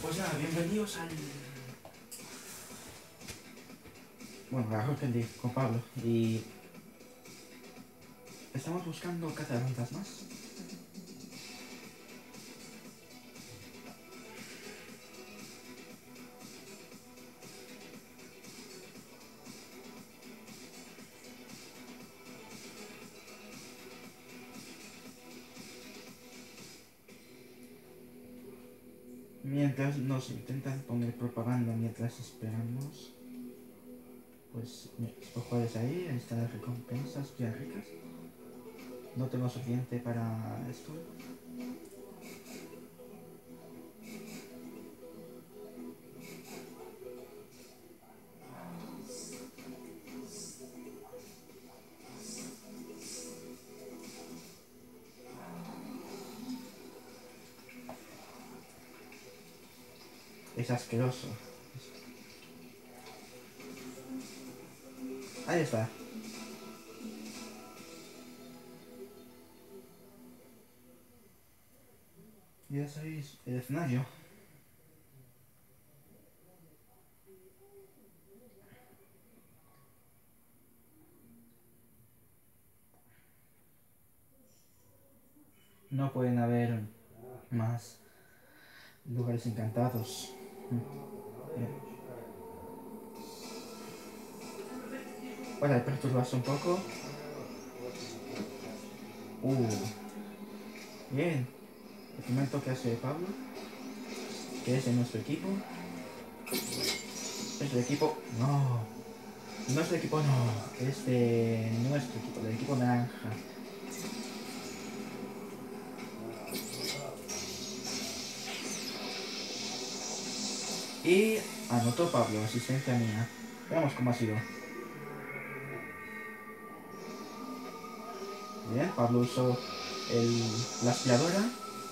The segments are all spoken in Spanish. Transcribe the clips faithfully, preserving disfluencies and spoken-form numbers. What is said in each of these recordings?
Pues nada, bienvenidos al... Bueno, a Rocket League con Pablo. Y... estamos buscando cazafantasmas. Mientras nos intentan poner propaganda mientras esperamos, pues estos jugadores ahí, ahí están las recompensas bien ricas. No tengo suficiente para esto. Es asqueroso. Ahí está. Ya sabéis, el escenario. No pueden haber más lugares encantados. Bien. Para perturbarse un poco. Uh. Bien. El primer toque hace Pablo, que es de nuestro equipo. Es del equipo... No. No es del equipo, no. Es de nuestro equipo, del equipo naranja. Y anotó Pablo, asistencia mía. Veamos cómo ha sido. Bien, Pablo usó el, la aspiradora.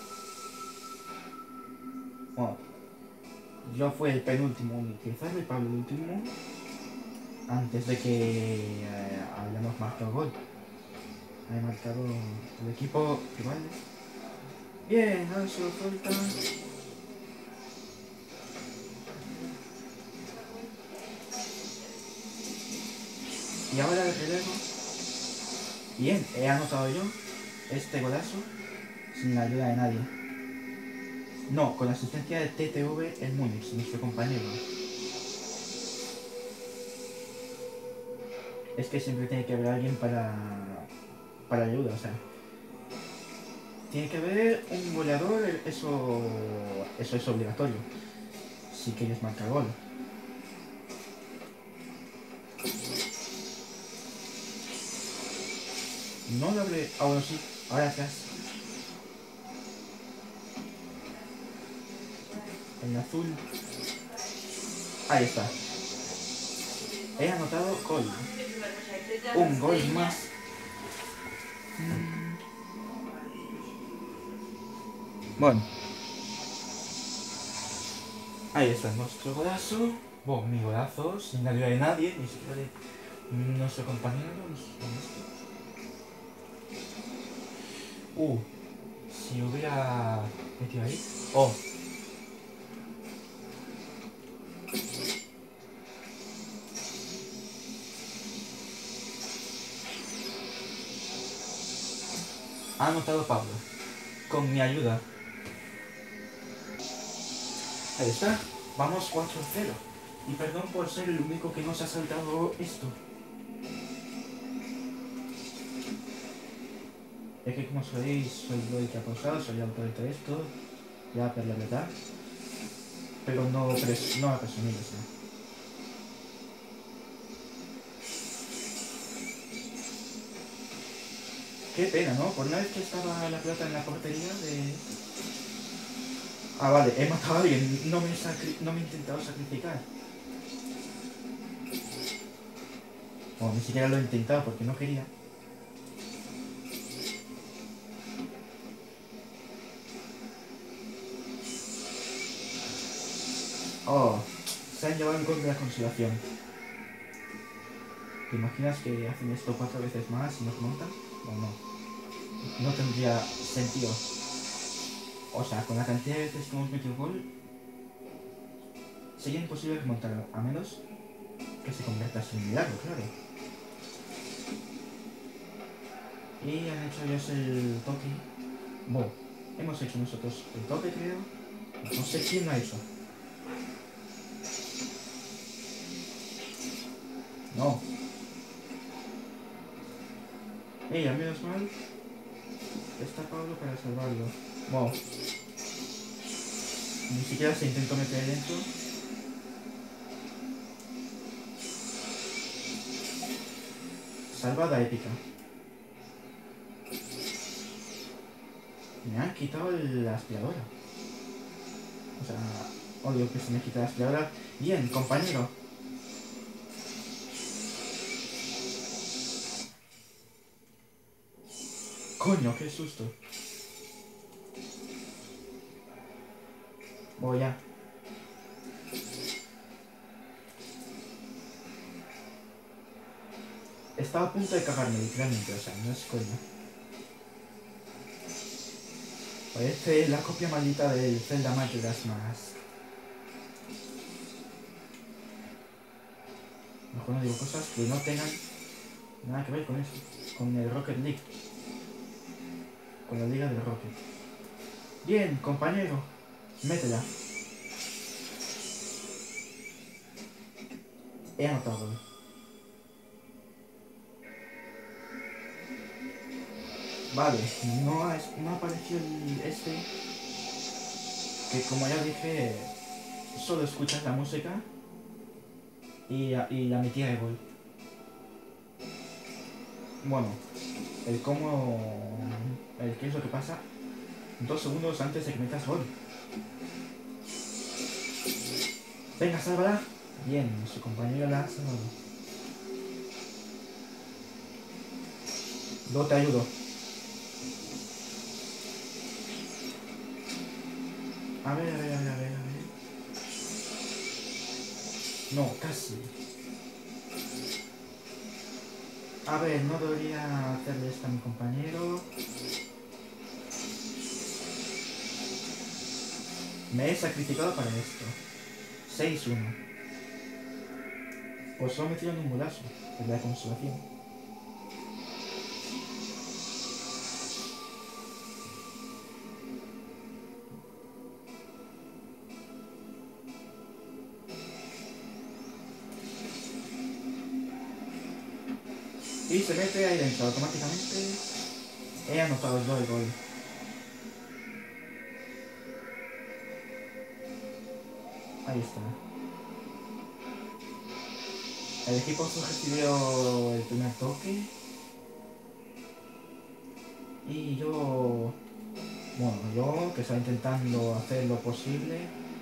Bueno, yo fui el penúltimo en utilizarlo y Pablo el último. Antes de que eh, hayamos marcado gol. Haya marcado el equipo rival. Bien, ahora se lo falta. Y ahora el relevo. Bien, he anotado yo este golazo sin la ayuda de nadie. No, con la asistencia de T T V el Múnich, nuestro compañero. Es que siempre tiene que haber alguien para, para ayuda, o sea. Tiene que haber un goleador, eso, eso es obligatorio. Si quieres marcar gol. No lo habré... Ah, bueno, sí. Ahora atrás. En azul. Ahí está. He anotado gol. Un gol más. Bueno. Ahí está nuestro golazo. Bueno, mi golazo, sin la ayuda de nadie, ni siquiera de nuestro compañero. Uh, si hubiera metido ahí. Oh. Ha anotado Pablo. Con mi ayuda. Ahí está. Vamos cuatro cero. Y perdón por ser el único que nos ha saltado esto. Es que como sabéis, soy yo el que ha pausado, soy el autor de esto. Ya per la verdad. Pero no, pres no a presumir eso. Qué pena, ¿no? Por una vez que estaba la pelota en la portería de... Ah, vale, he matado a alguien. No me, no me he intentado sacrificar. Bueno, ni siquiera lo he intentado porque no quería. Oh, se han llevado en contra de la consolación. ¿Te imaginas que hacen esto cuatro veces más y nos montan? O no. No tendría sentido. O sea, con la cantidad de veces que hemos metido gol, Sería imposible remontarlo, a menos que se convierta en un milagro, claro. Y han hecho ellos el toque. Bueno, hemos hecho nosotros el toque, creo. No sé quién lo ha hecho. No. Ella, menos mal. Está Pablo para salvarlo. Wow. Ni siquiera se intentó meter dentro. Salvada épica. Me han quitado la aspiradora. O sea, odio que se me quite la aspiradora. Bien, compañero. Coño, qué susto. Voy ya. Estaba a punto de cagarme, literalmente, o sea, no es coño. Parece la copia maldita del Zelda Majora's Mask. Mejor no digo cosas que no tengan nada que ver con eso. Con el Rocket League. Con la liga del Rocket. Bien, compañero. Métela. He anotado. Vale, no ha, no apareció el este. Que como ya dije, solo escuchas la música y, y la metida de gol. Bueno, el cómo... El qué es lo que pasa dos segundos antes de que metas gol. Venga, sálvala. Bien, su compañero la ha salvado. Luego te ayudo. A ver, a ver, a ver, a ver, a ver. No, casi. A ver, no debería hacerle esto a mi compañero. Me he sacrificado para esto. seis uno. Pues solo me tiran un golazo. Es la consolación. Y se mete ahí dentro automáticamente. He anotado yo el gol. Ahí está. El equipo recibió el primer toque. Y yo... Bueno, yo que estaba intentando hacer lo posible,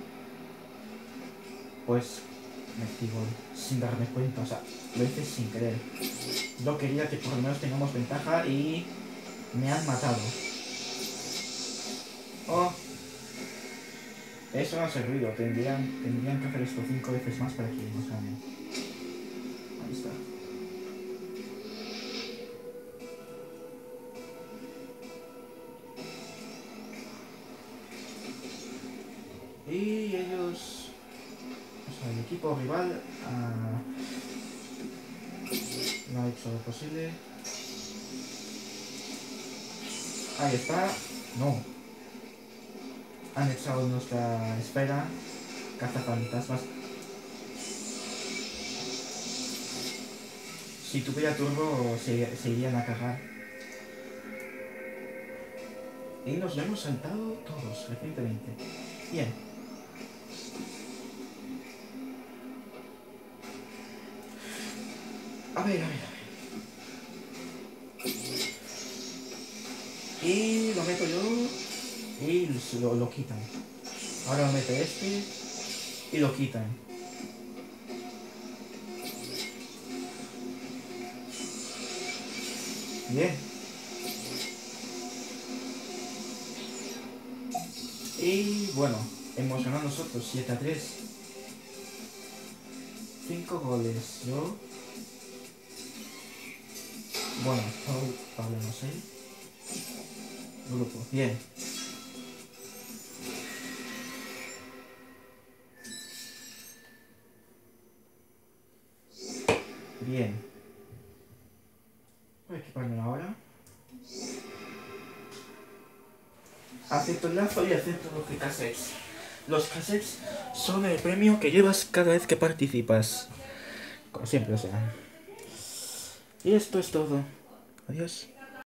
pues metí gol sin darme cuenta, o sea, lo hice sin querer. Yo quería que por lo menos tengamos ventaja y me han matado. Oh, eso no ha servido, tendrían, tendrían que hacer esto cinco veces más para que nos ganen. Ahí está. Y ellos, o sea, el equipo rival uh, no ha hecho lo posible. Ahí está. No. Han echado nuestra esfera. Cazafantasmas. Si tuviera turbo se, se irían a cagar. Y nos lo hemos saltado todos recientemente. Bien. A ver, a ver, a ver. Y lo meto yo. Y lo, lo quitan. Ahora lo mete este. Y lo quitan. Bien. Y bueno, hemos ganado nosotros siete a tres. cinco goles. Yo. Bueno, Pablo no sé. Grupo. Bien. Bien. Voy a equiparme ahora. Acepto el lazo y acepto los cassettes. Los cassettes son el premio que llevas cada vez que participas. Como siempre, o sea. Y esto es todo. Adiós.